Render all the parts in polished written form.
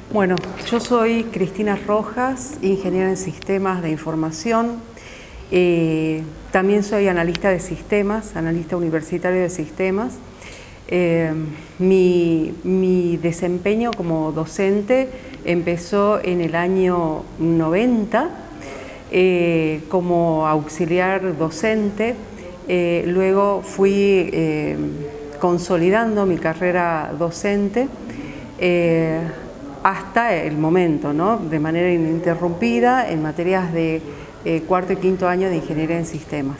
Bueno, yo soy Cristina Rojas, ingeniera en sistemas de información. También soy analista de sistemas, analista universitario de sistemas. Mi desempeño como docente empezó en el año 90 como auxiliar docente. Luego fui consolidando mi carrera docente hasta el momento, ¿no? De manera ininterrumpida en materias de cuarto y quinto año de ingeniería en sistemas.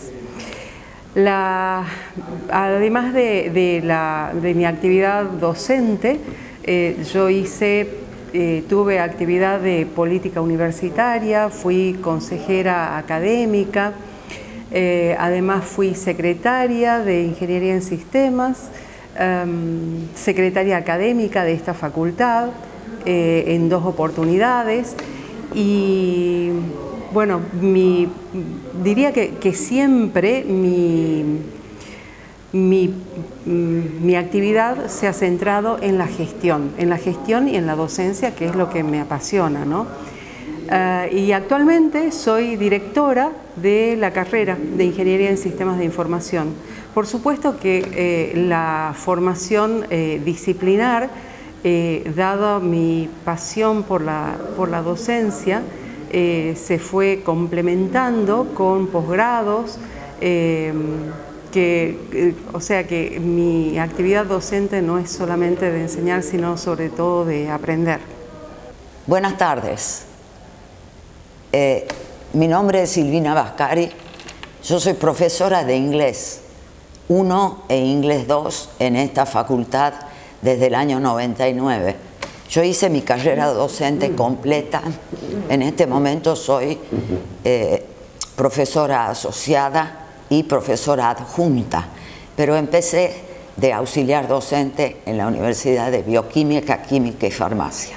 Además de mi actividad docente, yo tuve actividad de política universitaria, fui consejera académica, además fui secretaria de ingeniería en sistemas, secretaria académica de esta facultad en 2 oportunidades y bueno, diría que siempre mi actividad se ha centrado en la gestión y en la docencia, que es lo que me apasiona, ¿no? Y actualmente soy directora de la carrera de Ingeniería en Sistemas de Información. Por supuesto que la formación disciplinar, dado mi pasión por la docencia, se fue complementando con posgrados, o sea que mi actividad docente no es solamente de enseñar, sino sobre todo de aprender. Buenas tardes. Mi nombre es Silvina Vascari. Yo soy profesora de inglés 1 e inglés 2 en esta facultad desde el año 99. Yo hice mi carrera docente completa. En este momento soy profesora asociada y profesora adjunta, pero empecé de auxiliar docente en la Universidad de Bioquímica, Química y Farmacia.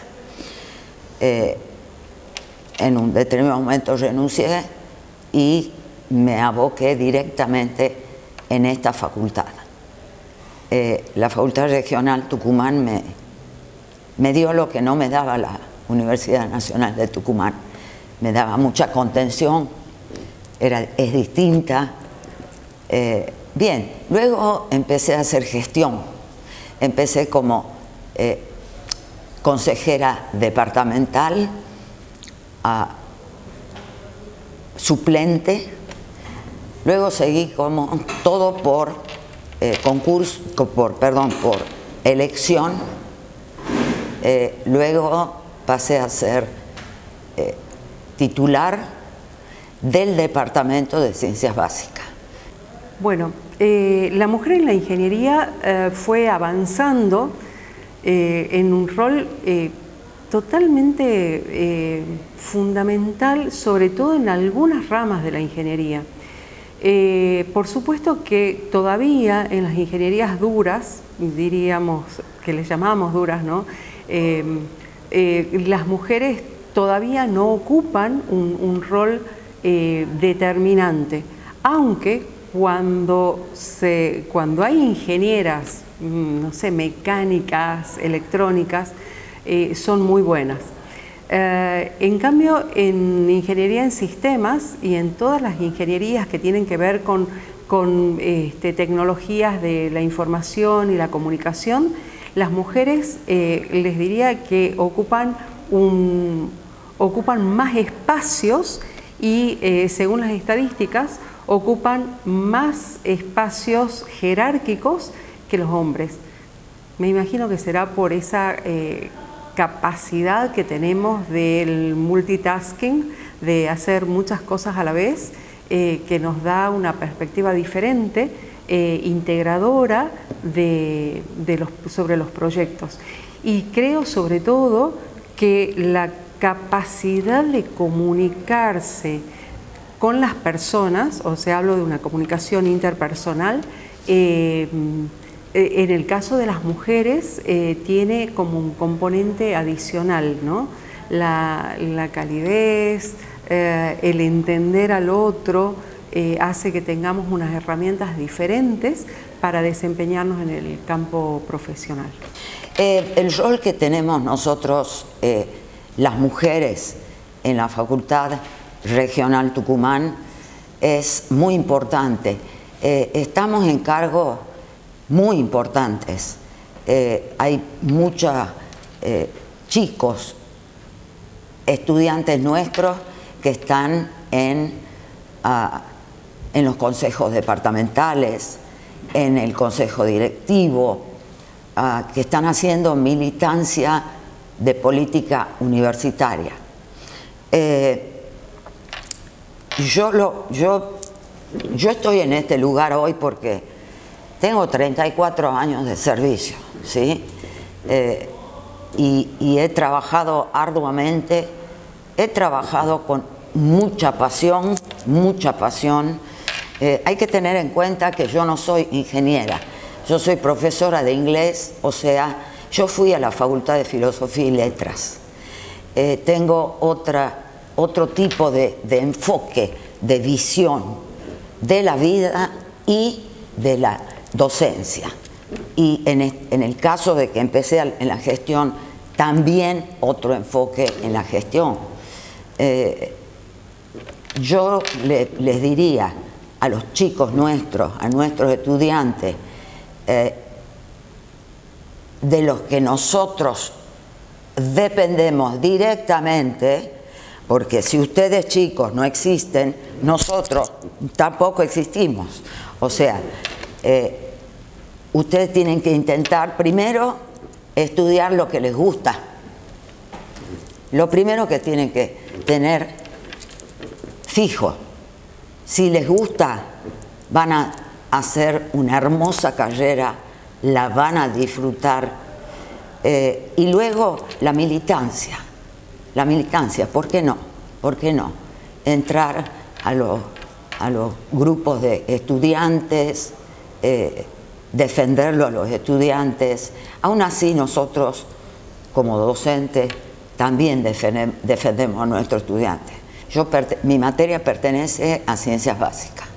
En un determinado momento renuncié y me aboqué directamente en esta facultad. La Facultad Regional Tucumán me dio lo que no me daba la Universidad Nacional de Tucumán. Me daba mucha contención, es distinta. Bien, luego empecé a hacer gestión. Empecé como consejera departamental, suplente. Luego seguí como todo por por elección. Luego pasé a ser titular del Departamento de Ciencias Básicas. Bueno, la mujer en la ingeniería fue avanzando en un rol totalmente fundamental, sobre todo en algunas ramas de la ingeniería. Por supuesto que todavía en las ingenierías duras, diríamos que les llamamos duras, ¿no? Las mujeres todavía no ocupan un rol determinante, aunque cuando hay ingenieras, no sé, mecánicas, electrónicas, son muy buenas. En cambio, en ingeniería en sistemas y en todas las ingenierías que tienen que ver con tecnologías de la información y la comunicación, las mujeres les diría que ocupan más espacios y según las estadísticas ocupan más espacios jerárquicos que los hombres. Me imagino que será por esa capacidad que tenemos del multitasking, de hacer muchas cosas a la vez, que nos da una perspectiva diferente, integradora sobre los proyectos. Y creo sobre todo que la capacidad de comunicarse con las personas, o sea, hablo de una comunicación interpersonal, en el caso de las mujeres tiene como un componente adicional, ¿no? La calidez, el entender al otro, hace que tengamos unas herramientas diferentes para desempeñarnos en el campo profesional. El rol que tenemos nosotros, las mujeres, en la Facultad Regional Tucumán es muy importante. Estamos en cargos muy importantes. Hay muchos chicos, estudiantes nuestros que están en los consejos departamentales, en el consejo directivo, que están haciendo militancia de política universitaria. Yo estoy en este lugar hoy porque tengo 34 años de servicio, ¿sí? Y he trabajado arduamente, he trabajado con mucha pasión, mucha pasión. Hay que tener en cuenta que yo no soy ingeniera, yo soy profesora de inglés, o sea, yo fui a la Facultad de Filosofía y Letras. Tengo otro tipo de enfoque, de visión de la vida y de la docencia. Y en el caso de que empecé en la gestión, también otro enfoque en la gestión. Yo les diría a los chicos nuestros, a nuestros estudiantes, de los que nosotros dependemos directamente, porque si ustedes chicos no existen, nosotros tampoco existimos. O sea, ustedes tienen que intentar primero estudiar lo que les gusta. Lo primero que tienen que tener fijo, si les gusta, van a hacer una hermosa carrera, la van a disfrutar. Y luego la militancia, ¿por qué no? ¿Por qué no? Entrar a los grupos de estudiantes, defenderlo a los estudiantes. Aún así nosotros, como docentes, también defendemos a nuestros estudiantes. Mi materia pertenece a Ciencias Básicas.